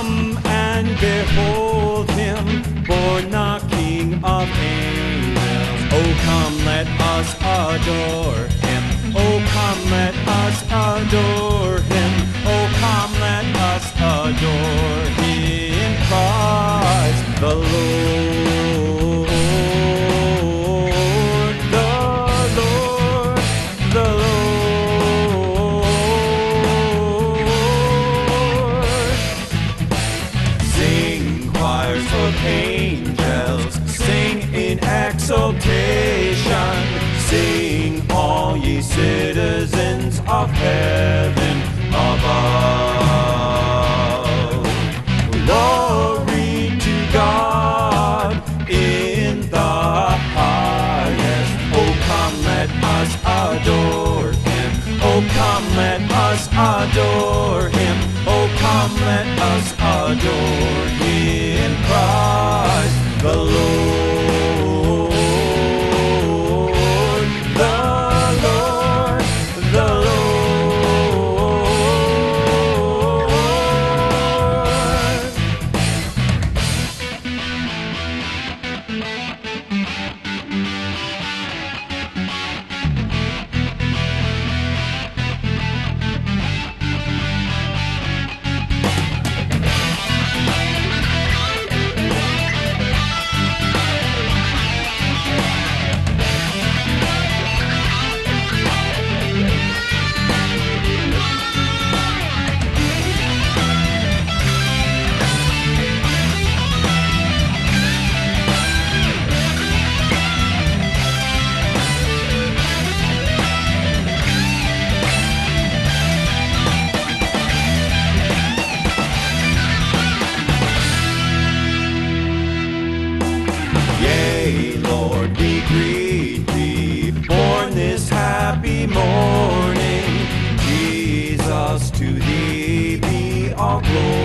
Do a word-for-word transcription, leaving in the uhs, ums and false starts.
come and behold him, born the King of angels. Oh, come, let us adore him. Oh, come, let us adore him. Oh, come, let us adore him, Christ the Lord, the Lord, the Lord. Sing, choirs of angels, sing in exultation. Sing, all ye citizens of heaven above. Glory to God in the highest. Oh, come, let us adore him. Oh, come, let us adore him. Oh, come, let us adore him, Christ the Lord. Lord, we greet thee, born this happy morning. Jesus, to thee be all glory.